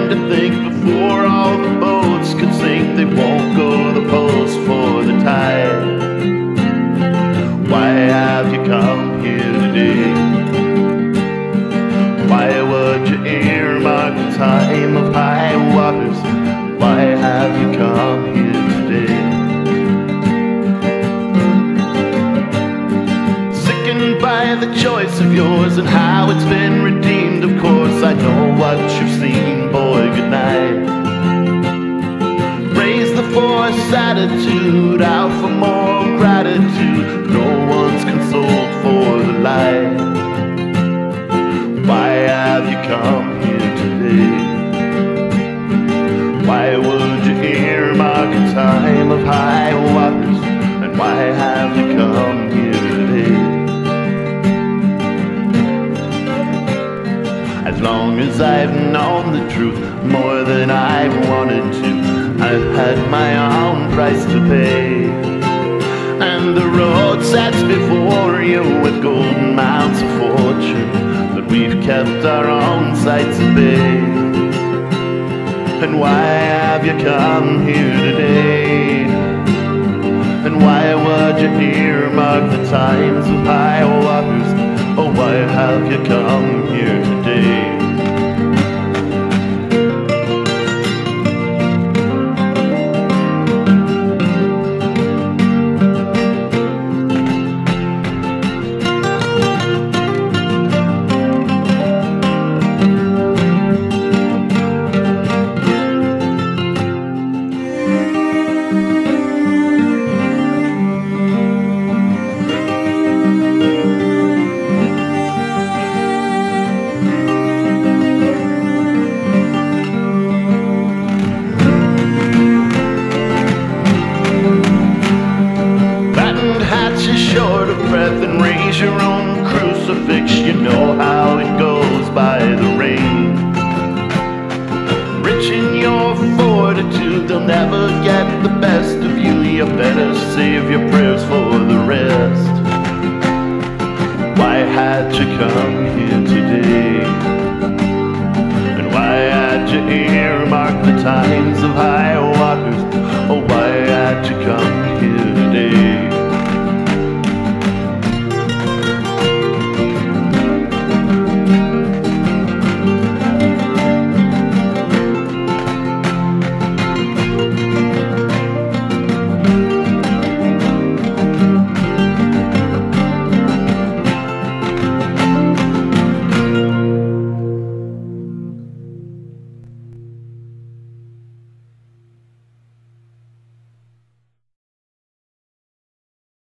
to think before all the boats could sink, they won't go the post for the tide. Why have you come here today? Why would you earmark the time of high waters? Why have you come here today? Sickened by the choice of yours and how it's been redeemed, of course I know what you've seen, boy, good night. Raise the force attitude, out for more gratitude, no one's consoled for the light. Why have you come here today? Why would you earmark a time of high waters? And why have you come here today? As long as I've known the truth more than I've wanted to, I've had my own price to pay. And the road sets before you with golden mounts of fortune, but we've kept our own sights at bay. And why have you come here today? And why would you earmark the times of high waters? Oh, why have you come here today? Short of breath and raise your own crucifix, you know how it goes by the rain. Rich in your fortitude, they'll never get the best of you. You better save your prayers for the rest. Why had you come